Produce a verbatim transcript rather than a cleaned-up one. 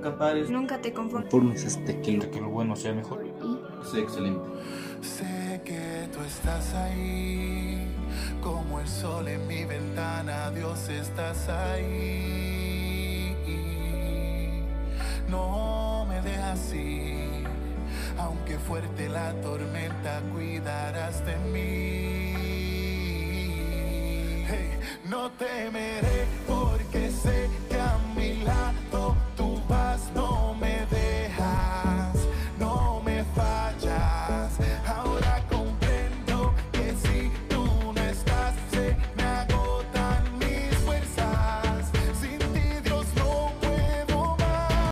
nunca pares, nunca te conformes, conformes hasta que lo, que lo bueno sea mejor. sé excelente. Sé que tú estás ahí, como el sol en mi ventana, Dios, estás ahí. No me dejas ir, aunque fuerte la tormenta, cuidarás de mí. Hey, no temeré.